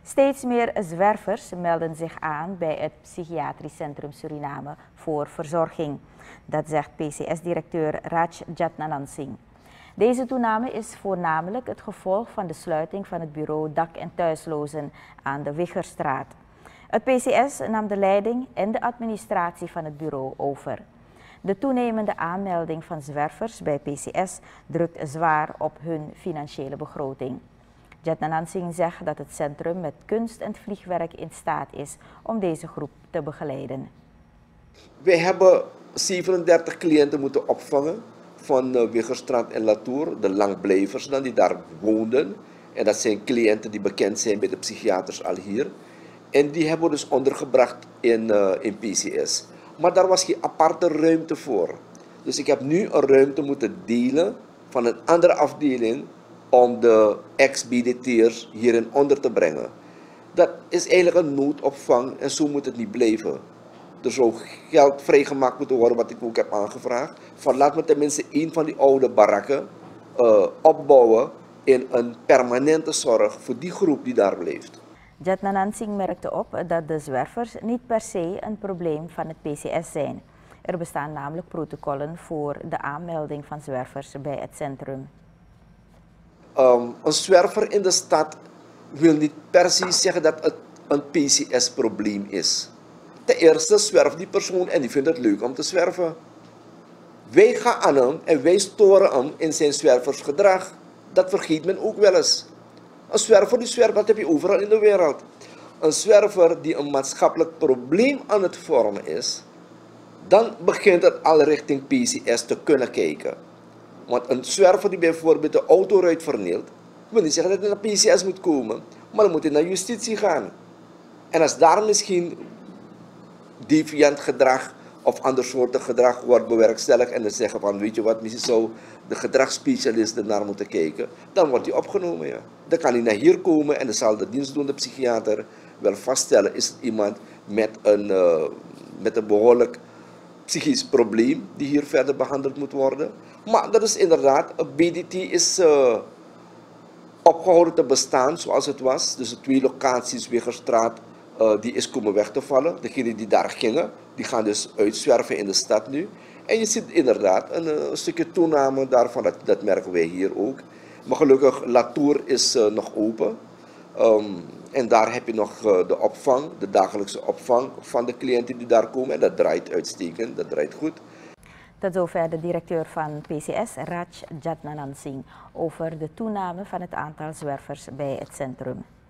Steeds meer zwervers melden zich aan bij het Psychiatrisch Centrum Suriname voor verzorging. Dat zegt PCS-directeur Raj Jatnanansing. Deze toename is voornamelijk het gevolg van de sluiting van het bureau Dak- en Thuislozen aan de Wiggerstraat. Het PCS nam de leiding en de administratie van het bureau over. De toenemende aanmelding van zwervers bij PCS drukt zwaar op hun financiële begroting. Jatnanansing zegt dat het centrum met kunst en vliegwerk in staat is om deze groep te begeleiden. Wij hebben 37 cliënten moeten opvangen van Wiggerstraat en Latour, de langblijvers dan die daar woonden. En dat zijn cliënten die bekend zijn bij de psychiaters al hier. En die hebben we dus ondergebracht in PCS. Maar daar was geen aparte ruimte voor. Dus ik heb nu een ruimte moeten delen van een andere afdeling om de ex-BDT'ers hierin onder te brengen. Dat is eigenlijk een noodopvang en zo moet het niet blijven. Er zou geld vrijgemaakt moeten worden, wat ik ook heb aangevraagd. Van laat me tenminste één van die oude barakken opbouwen in een permanente zorg voor die groep die daar blijft. Jatnanansing merkte op dat de zwervers niet per se een probleem van het PCS zijn. Er bestaan namelijk protocollen voor de aanmelding van zwervers bij het centrum. Een zwerver in de stad wil niet per se zeggen dat het een PCS-probleem is. Ten eerste zwerft die persoon en die vindt het leuk om te zwerven. Wij gaan aan hem en wij storen hem in zijn zwerversgedrag. Dat vergeet men ook wel eens. Een zwerver die zwerft, dat heb je overal in de wereld. Een zwerver die een maatschappelijk probleem aan het vormen is, dan begint het al richting PCS te kunnen kijken. Want een zwerver die bijvoorbeeld de autoruit vernielt, wil niet zeggen dat hij naar PCS moet komen, maar dan moet hij naar justitie gaan. En als daar misschien deviant gedrag of andersoortig gedrag wordt bewerkstelligd en dan zeggen van weet je wat, misschien zou de gedragsspecialisten naar moeten kijken, dan wordt hij opgenomen. Ja. Dan kan hij naar hier komen en dan zal de dienstdoende psychiater wel vaststellen, is het iemand met een behoorlijk psychisch probleem die hier verder behandeld moet worden. Maar dat is inderdaad, een BDT is opgehouden te bestaan zoals het was. Dus de 2 locaties, Wiggerstraat, die is komen weg te vallen. Degenen die daar gingen, die gaan dus uitzwerven in de stad nu. En je ziet inderdaad een stukje toename daarvan, dat merken wij hier ook. Maar gelukkig, Latour is nog open. En daar heb je nog de opvang, de dagelijkse opvang van de cliënten die daar komen. En dat draait uitstekend, dat draait goed. Tot zover de directeur van PCS, Raj Jatnanansing, over de toename van het aantal zwervers bij het centrum.